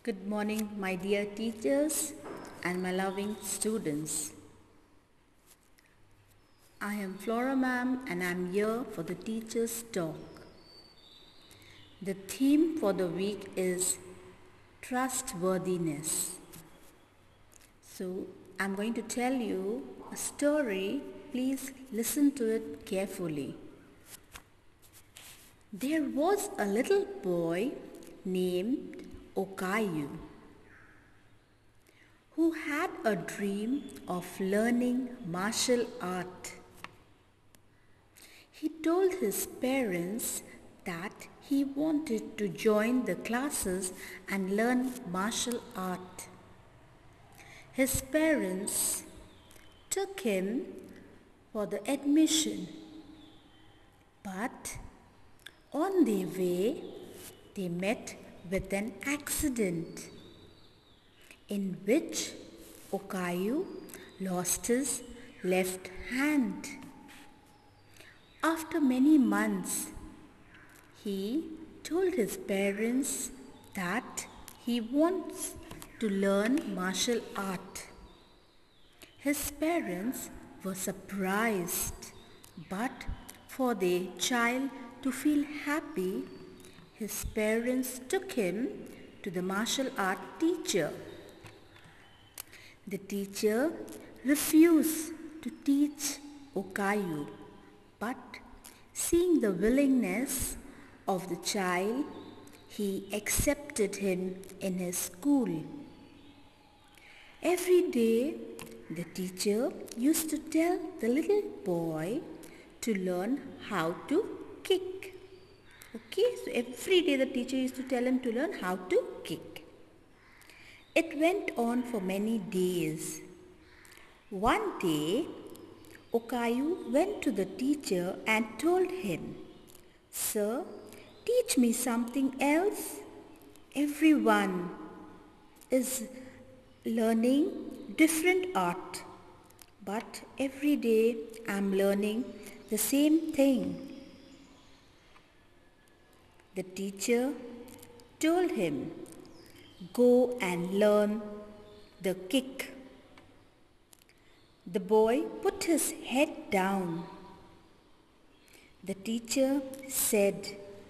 Good morning, my dear teachers and my loving students. I am Flora ma'am and I am here for the teacher's talk. The theme for the week is trustworthiness. So, I am going to tell you a story. Please listen to it carefully. There was a little boy named Okayu who had a dream of learning martial art. He told his parents that he wanted to join the classes and learn martial art. His parents took him for the admission, but on their way they met with an accident in which Okayu lost his left hand. After many months, he told his parents that he wants to learn martial art. His parents were surprised, but for their child to feel happy, his parents took him to the martial art teacher. The teacher refused to teach Okayu, but seeing the willingness of the child, he accepted him in his school. Every day, the teacher used to tell the little boy to learn how to kick. Okay, so every day the teacher used to tell him to learn how to kick. It went on for many days. One day, Okayu went to the teacher and told him, "Sir, teach me something else. Everyone is learning different art, but every day I'm learning the same thing." The teacher told him, "Go and learn the kick." The boy put his head down. The teacher said,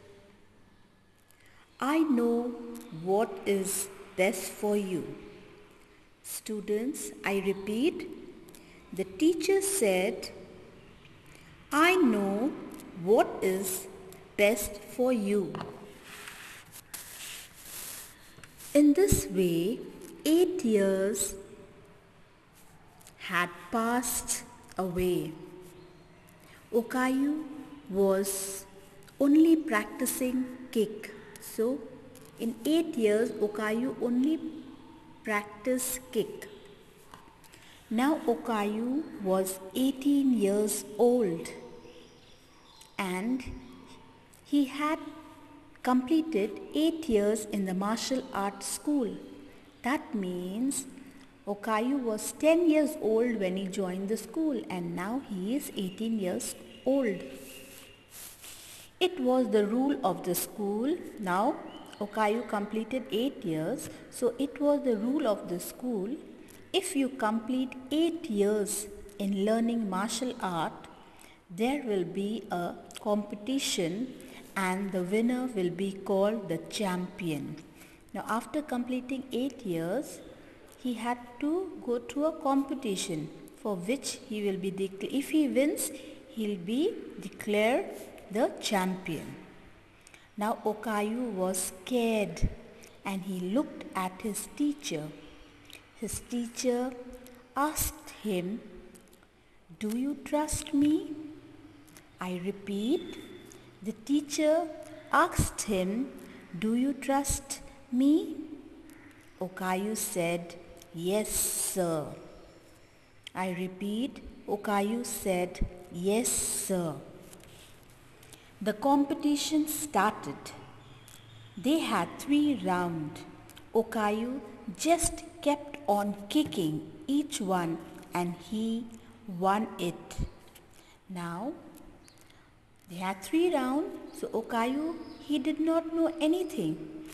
"I know what is best for you." Students, I repeat, the teacher said, "I know what is best for you." In this way, 8 years had passed away. Okayu was only practicing kick. So, in 8 years, Okayu only practiced kick. Now Okayu was 18 years old and he had completed 8 years in the martial arts school. That means Okayu was 10 years old when he joined the school and now he is 18 years old. It was the rule of the school. Now Okayu completed 8 years, so it was the rule of the school. If you complete 8 years in learning martial art, there will be a competition and the winner will be called the champion. Now after completing 8 years, he had to go to a competition for which he will be if he wins, he will be declared the champion. Now Okayu was scared and he looked at his teacher. His teacher asked him, "Do you trust me?" I repeat, the teacher asked him, "Do you trust me?" Okayu said, "Yes, sir." I repeat, Okayu said, "Yes, sir." The competition started. They had 3 rounds. Okayu just kept on kicking each one and he won it. Now, they had 3 rounds, so Okayu, he did not know anything.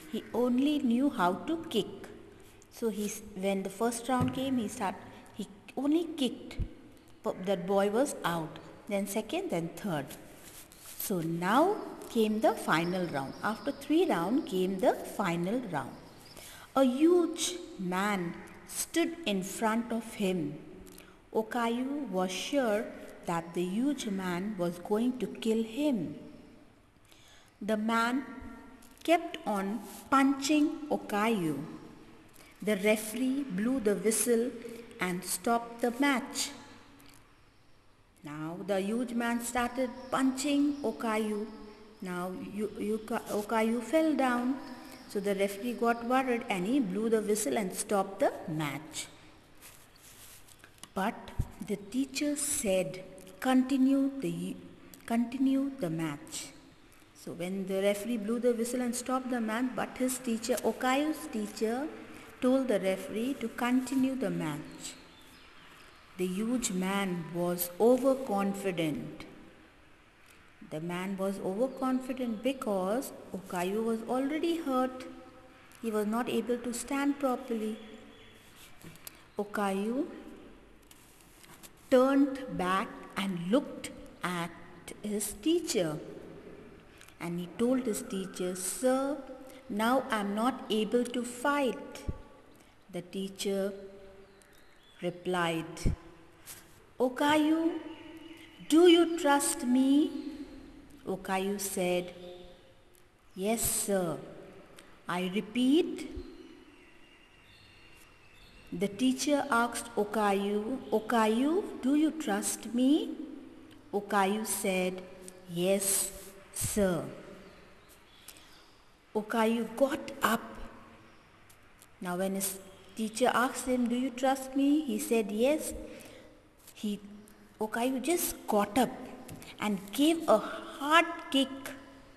he only knew how to kick. So when the first round came, he only kicked. That boy was out. Then second, then third. So now came the final round. After 3 rounds came the final round. A huge man stood in front of him. Okayu was sure that the huge man was going to kill him. The man kept on punching Okayu. The referee blew the whistle and stopped the match. Now the huge man started punching Okayu. Now Okayu fell down. So the referee got worried and he blew the whistle and stopped the match. But the teacher said, continue the match. So when the referee blew the whistle and stopped the match, but Okayu's teacher told the referee to continue the match. The huge man was overconfident. The man was overconfident because Okayu was already hurt. He was not able to stand properly. Okayu turned back and looked at his teacher. And he told his teacher, "Sir, now I am not able to fight." The teacher replied, "Okayu, do you trust me?" Okayu said, "Yes, sir." I repeat. The teacher asked Okayu, "Do you trust me?" Okayu said, "Yes, sir." Okayu got up. Now when his teacher asked him, "Do you trust me?" he said, "Yes." Okayu just got up and gave a hard kick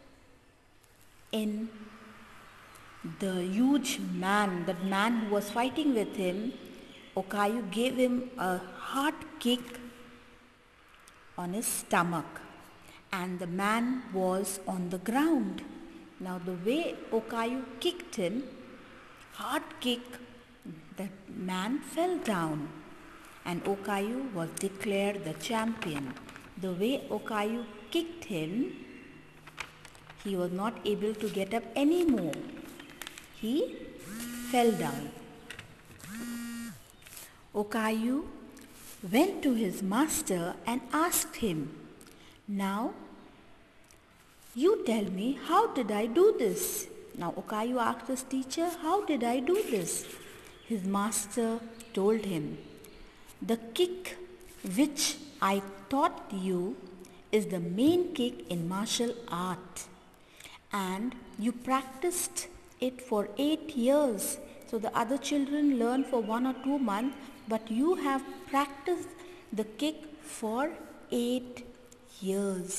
in the huge man, that man who was fighting with him. Okayu gave him a hard kick on his stomach and the man was on the ground. Now the way Okayu kicked him, hard kick, the man fell down and Okayu was declared the champion. The way Okayu kicked him, he was not able to get up anymore. He fell down. Okayu went to his master and asked him, "Now, you tell me, how did I do this?" Now Okayu asked his teacher, "How did I do this?" His master told him, "The kick which I taught you is the main kick in martial art, and you practiced it for 8 years. So the other children learn for 1 or 2 months, but you have practiced the kick for 8 years.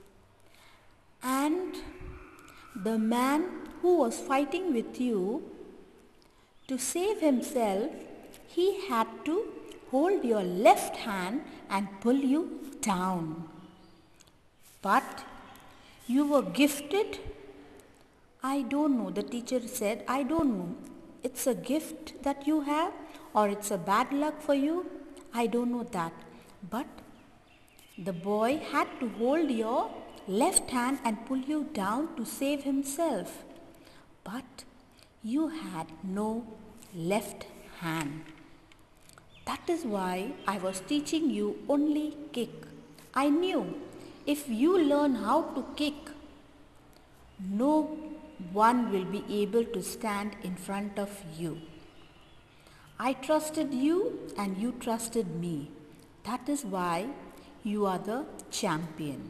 And the man who was fighting with you, to save himself, he had to hold your left hand and pull you down. But you were gifted." "I don't know," the teacher said. "I don't know. It's a gift that you have or it's a bad luck for you. I don't know that. But the boy had to hold your left hand and pull you down to save himself. But you had no left hand. That is why I was teaching you only kick. I knew if you learn how to kick, no one will be able to stand in front of you. I trusted you and you trusted me. That is why you are the champion."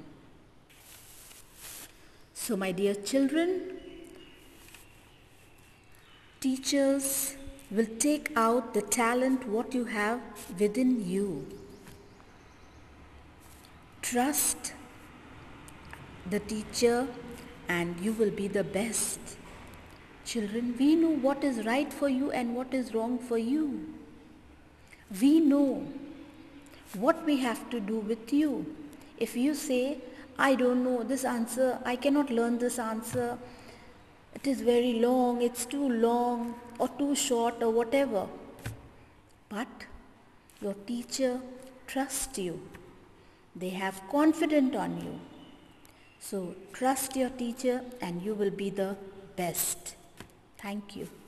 So my dear children, teachers will take out the talent what you have within you. Trust the teacher and you will be the best. Children, we know what is right for you and what is wrong for you. We know what we have to do with you. If you say, "I don't know this answer, I cannot learn this answer," it is very long, it's too long or too short or whatever. But your teacher trusts you. They have confidence on you. So trust your teacher and you will be the best. Thank you.